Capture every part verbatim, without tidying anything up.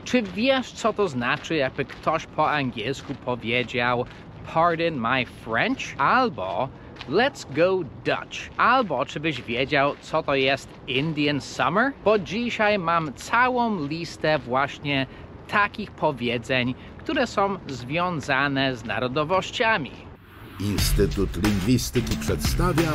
Czy wiesz, co to znaczy, jakby ktoś po angielsku powiedział pardon my French? Albo let's go Dutch. Albo czy byś wiedział, co to jest Indian Summer? Bo dzisiaj mam całą listę właśnie takich powiedzeń, które są związane z narodowościami. Instytut Lingwistyki przedstawia...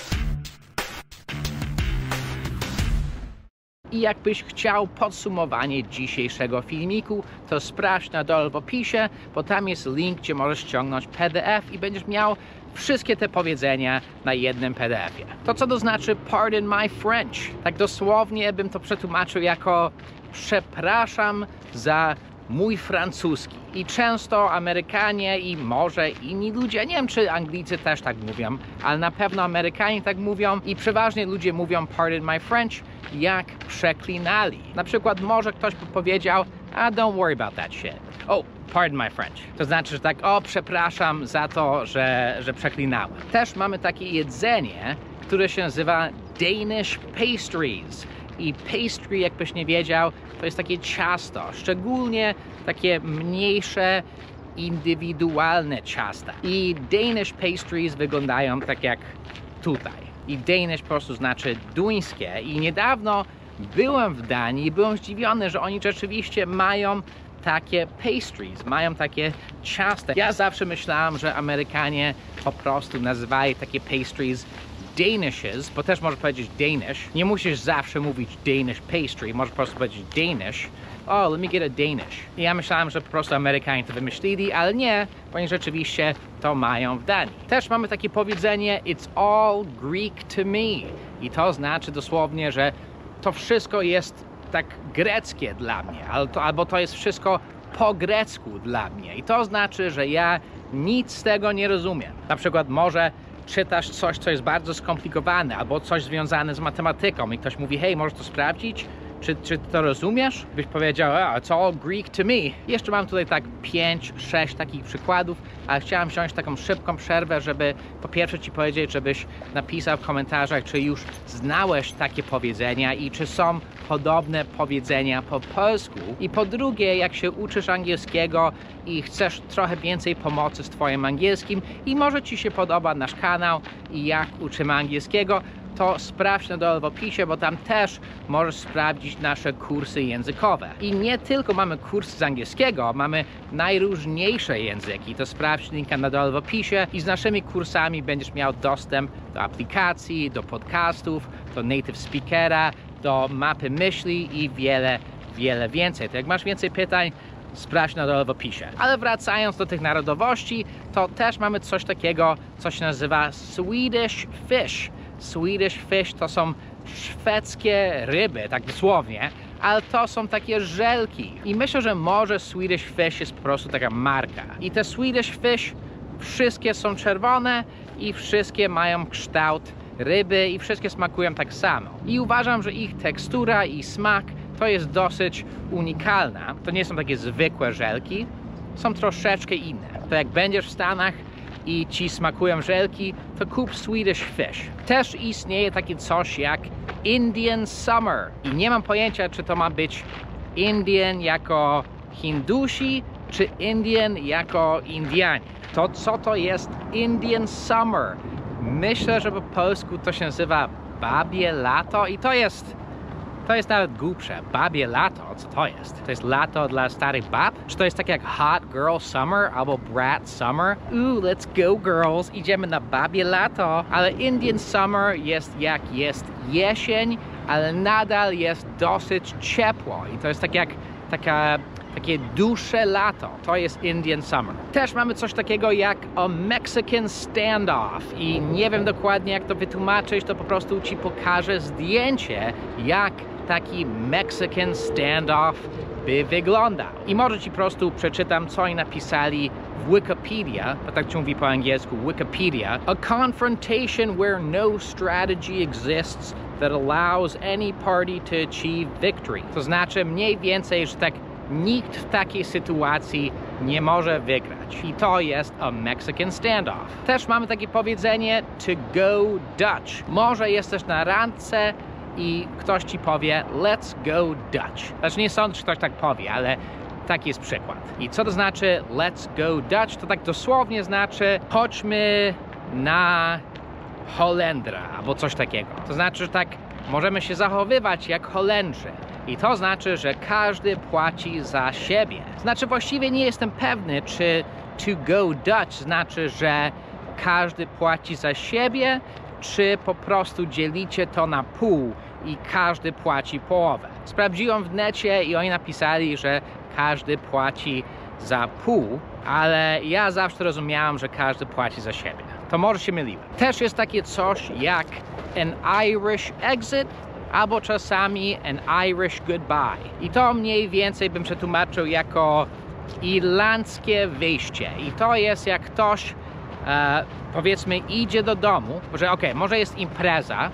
I jakbyś chciał podsumowanie dzisiejszego filmiku, to sprawdź na dole w opisie, bo tam jest link, gdzie możesz ściągnąć P D F i będziesz miał wszystkie te powiedzenia na jednym P D F-ie. To co to znaczy pardon my French? Tak dosłownie bym to przetłumaczył jako przepraszam za mój francuski. I często Amerykanie i może inni ludzie, nie wiem czy Anglicy też tak mówią, ale na pewno Amerykanie tak mówią i przeważnie ludzie mówią pardon my French jak przeklinali. Na przykład może ktoś by powiedział a don't worry about that shit. Oh, pardon my French. To znaczy, że tak, o przepraszam za to, że, że przeklinałem. Też mamy takie jedzenie, które się nazywa Danish pastries. I pastry, jakbyś nie wiedział, to jest takie ciasto, szczególnie takie mniejsze, indywidualne ciasta. I Danish pastries wyglądają tak jak tutaj. I Danish po prostu znaczy duńskie. I niedawno byłem w Danii i byłem zdziwiony, że oni rzeczywiście mają takie pastries, mają takie ciasta. Ja zawsze myślałem, że Amerykanie po prostu nazywają takie pastries Danishes, bo też możesz powiedzieć Danish. Nie musisz zawsze mówić Danish pastry, możesz po prostu powiedzieć Danish. Oh, let me get a Danish. I ja myślałem, że po prostu Amerykanie to wymyślili, ale nie, bo oni rzeczywiście to mają w Danii. Też mamy takie powiedzenie It's all Greek to me. I to znaczy dosłownie, że to wszystko jest tak greckie dla mnie, albo to jest wszystko po grecku dla mnie. I to znaczy, że ja nic z tego nie rozumiem. Na przykład może czytasz coś, co jest bardzo skomplikowane, albo coś związane z matematyką i ktoś mówi, hej, możesz to sprawdzić? Czy, czy to rozumiesz? Byś powiedział, oh, it's all Greek to me. Jeszcze mam tutaj tak pięć, sześć takich przykładów, ale chciałem wziąć taką szybką przerwę, żeby po pierwsze ci powiedzieć, żebyś napisał w komentarzach, czy już znałeś takie powiedzenia i czy są podobne powiedzenia po polsku. I po drugie, jak się uczysz angielskiego i chcesz trochę więcej pomocy z twoim angielskim i może ci się podoba nasz kanał i jak uczymy angielskiego, to sprawdź na dole w opisie, bo tam też możesz sprawdzić nasze kursy językowe. I nie tylko mamy kursy z angielskiego, mamy najróżniejsze języki. To sprawdź linka na dole w opisie i z naszymi kursami będziesz miał dostęp do aplikacji, do podcastów, do native speakera, do mapy myśli i wiele, wiele więcej. To jak masz więcej pytań, sprawdź na dole w opisie. Ale wracając do tych narodowości, to też mamy coś takiego, co się nazywa Swedish fish. Swedish fish to są szwedzkie ryby, tak dosłownie, ale to są takie żelki. I myślę, że może Swedish fish jest po prostu taka marka. I te Swedish fish wszystkie są czerwone i wszystkie mają kształt ryby i wszystkie smakują tak samo. I uważam, że ich tekstura i smak to jest dosyć unikalna. To nie są takie zwykłe żelki, są troszeczkę inne. To jak będziesz w Stanach i ci smakują żelki, to kup Swedish fish. Też istnieje takie coś jak Indian Summer. I nie mam pojęcia, czy to ma być Indian jako Hindusi, czy Indian jako Indianie. To co to jest Indian Summer? Myślę, że po polsku to się nazywa babie lato i to jest To jest nawet głupsze. Babie lato, co to jest? To jest lato dla starych bab? Czy to jest tak jak hot girl summer albo brat summer? Ooh, let's go girls, idziemy na babie lato. Ale Indian summer jest jak jest jesień, ale nadal jest dosyć ciepło. I to jest tak jak taka, takie dłuższe lato. To jest Indian summer. Też mamy coś takiego jak a Mexican standoff. I nie wiem dokładnie jak to wytłumaczyć, to po prostu ci pokażę zdjęcie, jak taki Mexican standoff by wyglądał. I może ci po prostu przeczytam, co oni napisali w Wikipedia, bo tak się mówi po angielsku, Wikipedia. A confrontation where no strategy exists that allows any party to achieve victory. To znaczy mniej więcej, że tak nikt w takiej sytuacji nie może wygrać. I to jest a Mexican standoff. Też mamy takie powiedzenie to go Dutch. Może jesteś na randce i ktoś ci powie let's go Dutch. Znaczy nie sądzę, że ktoś tak powie, ale taki jest przykład. I co to znaczy let's go Dutch? To tak dosłownie znaczy chodźmy na Holendra albo coś takiego. To znaczy, że tak możemy się zachowywać jak Holendrzy. I to znaczy, że każdy płaci za siebie. Znaczy właściwie nie jestem pewny, czy to go Dutch znaczy, że każdy płaci za siebie, czy po prostu dzielicie to na pół i każdy płaci połowę. Sprawdziłem w necie i oni napisali, że każdy płaci za pół, ale ja zawsze rozumiałem, że każdy płaci za siebie. To może się myliłem. Też jest takie coś jak an Irish exit albo czasami an Irish goodbye. I to mniej więcej bym przetłumaczył jako irlandzkie wyjście. I to jest jak ktoś e, powiedzmy idzie do domu, że okej, okay, może jest impreza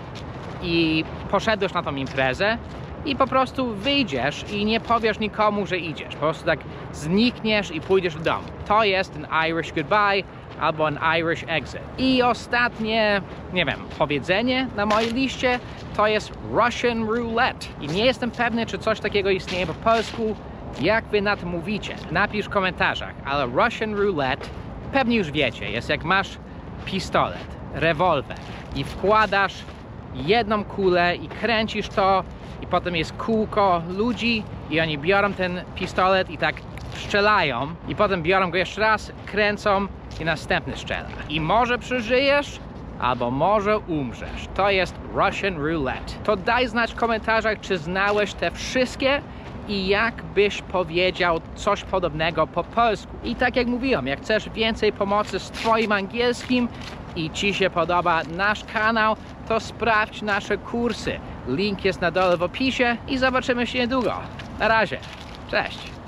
i poszedłeś na tą imprezę i po prostu wyjdziesz i nie powiesz nikomu, że idziesz. Po prostu tak znikniesz i pójdziesz do domu. To jest an Irish goodbye albo an Irish exit. I ostatnie, nie wiem, powiedzenie na mojej liście to jest Russian roulette. I nie jestem pewny, czy coś takiego istnieje po polsku. Jak wy na to mówicie? Napisz w komentarzach, ale Russian roulette pewnie już wiecie, jest jak masz pistolet, rewolwer i wkładasz jedną kulę i kręcisz to i potem jest kółko ludzi i oni biorą ten pistolet i tak strzelają i potem biorą go jeszcze raz, kręcą i następny strzela. I może przeżyjesz, albo może umrzesz. To jest Russian roulette. To daj znać w komentarzach, czy znałeś te wszystkie i jak byś powiedział coś podobnego po polsku. I tak jak mówiłem, jak chcesz więcej pomocy z twoim angielskim i ci się podoba nasz kanał, to sprawdź nasze kursy. Link jest na dole w opisie i zobaczymy się niedługo. Na razie. Cześć!